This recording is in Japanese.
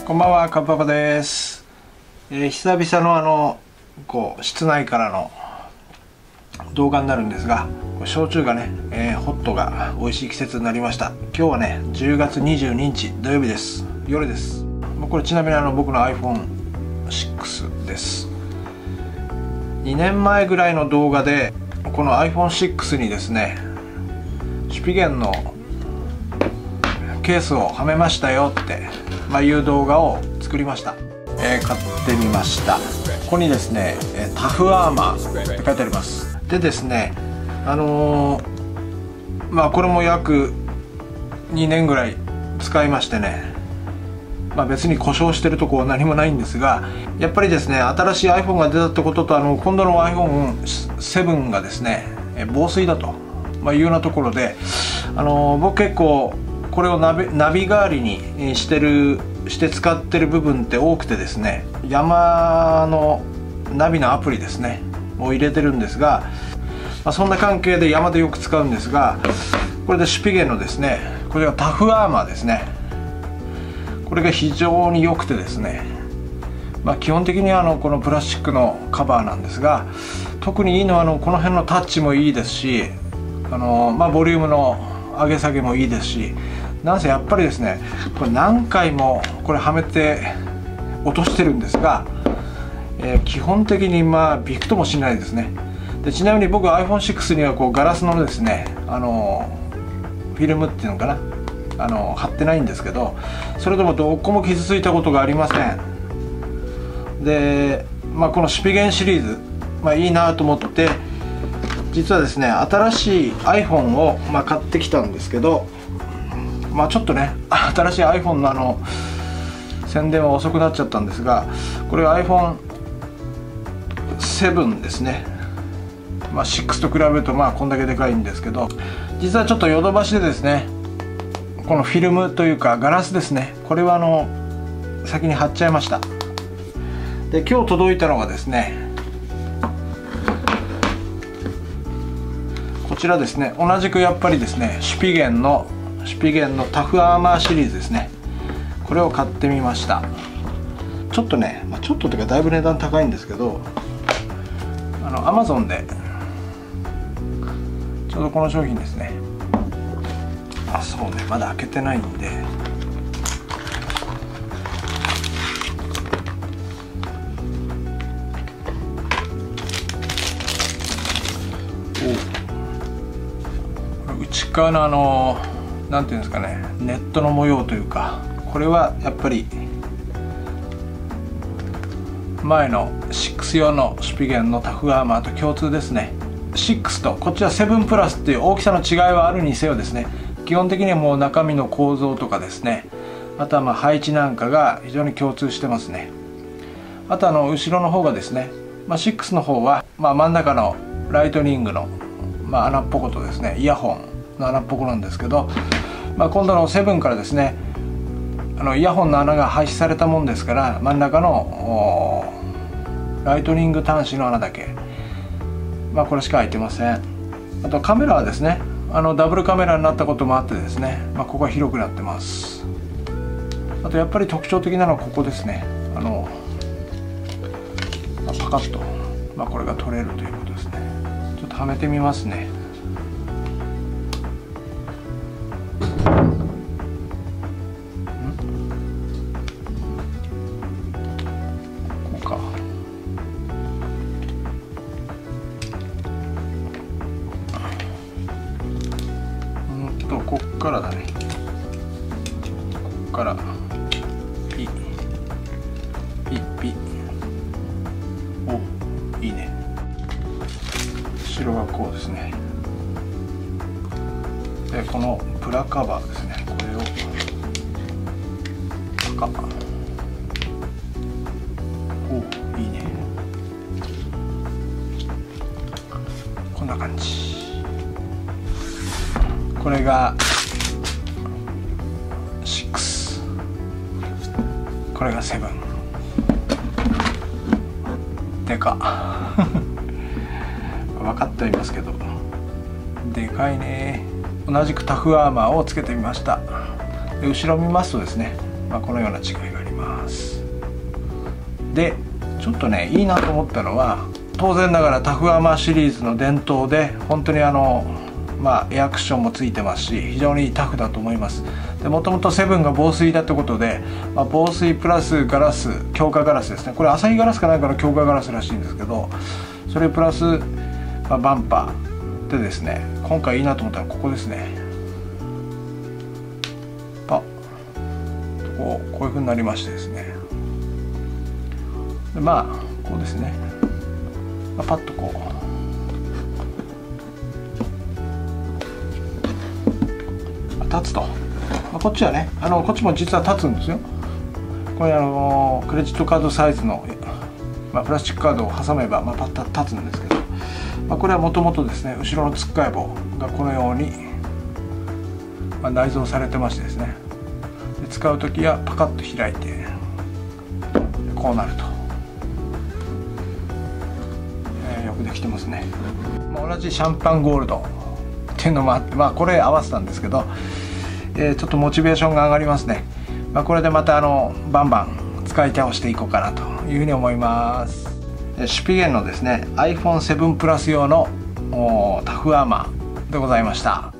こんばんは、かっぱぱです。久々の室内からの動画になるんですが、焼酎がね、ホットが美味しい季節になりました。今日はね、10月22日土曜日です。夜です。これちなみに僕の iPhone6 です。2年前ぐらいの動画でこの iPhone6 にですね、シュピゲンのケースをはめましたよって、いう動画を作りました。買ってみました。ここにですね、タフアーマーって書いてあります。でですね、これも約2年ぐらい使いましてね、別に故障してるとこは何もないんですが、やっぱりですね、新しい iPhone が出たってことと、今度の iPhone7 がですね、防水だと、いうようなところで、僕結構これをナビ代わりにして使ってる部分って多くてですね、山のナビのアプリですねを入れてるんですが、そんな関係で山でよく使うんですが、これでシュピゲンのですね、これがタフアーマーですね。これが非常に良くてですね、基本的にこのプラスチックのカバーなんですが、特にいいのはこの辺のタッチもいいですし、ボリュームの上げ下げもいいですし、なんせやっぱりですね、これ何回もこれはめて落としてるんですが、基本的にびくともしないですね。でちなみに僕 iPhone6 にはガラスのですね、フィルムっていうのかな、貼ってないんですけど、それでもどこも傷ついたことがありません。で、このシュピゲンシリーズ、いいなと思って、実はですね、新しい iPhone を買ってきたんですけど、ちょっとね、新しい iPhone の宣伝は遅くなっちゃったんですが、これは iPhone7 ですね。6と比べるとこんだけでかいんですけど、実はちょっとヨドバシでですね、このフィルムというかガラスですね、これは先に貼っちゃいました。で今日届いたのがですね、こちらですね、同じくやっぱりですね、シュピゲンのタフアーマーシリーズですね、これを買ってみました。ちょっとね、ちょっとというかだいぶ値段高いんですけど、Amazon でちょうどこの商品ですね、そうね、まだ開けてないんで、内側のなんていうんですかね、ネットの模様というか、これはやっぱり前の6用のシュピゲンのタフアーマーと共通ですね。6とこっちは7プラスっていう大きさの違いはあるにせよですね、基本的にはもう中身の構造とかですね、あとは配置なんかが非常に共通してますね。あと後ろの方がですね、6の方は真ん中のライトニングの穴っぽことですね、イヤホンの穴っぽこなんですけど、今度の7からですね、イヤホンの穴が廃止されたもんですから、真ん中のライトニング端子の穴だけ、これしか開いてません。あとカメラはですね、ダブルカメラになったこともあってですね、ここが広くなってます。あとやっぱり特徴的なのはここですね、パカッと、これが取れるということですね。ちょっとはめてみますね。こうか。こっからだね。こっからピッお、いいね。後ろはこうですね。でこのプラカバーですね、これをパカッ、お、いいね。こんな感じ。これが6、これが7。でか分かってはいますけど、でかいね。同じくタフアーマーをつけてみました。で後ろ見ますとですね、このような違いがあります。 でちょっとねいいなと思ったのは、当然ながらタフアーマーシリーズの伝統で本当にエアクションもついてますし、非常にタフだと思います。でもともとセブンが防水だってことで、防水プラスガラス、強化ガラスですね。これアサヒガラスかなんかの強化ガラスらしいんですけど、それプラス、バンパーでですね、今回いいなと思ったのはここですね。こういう風になりましてですね。でこうですね。パッとこう立つと、こっちはねこっちも実は立つんですよ。これクレジットカードサイズの、プラスチックカードを挟めば、パッと立つんですけど、これはもともとですね、後ろのつっかえ棒がこのように、内蔵されてましてですね、で使う時はパカッと開いてこうなると、よくできてますね。同じシャンパンゴールドっていうのもあって、これ合わせたんですけど、ちょっとモチベーションが上がりますね。これでまたバンバン使い倒していこうかなというふうに思います。シュピゲンのですね iPhone7 プラス用のタフアーマーでございました。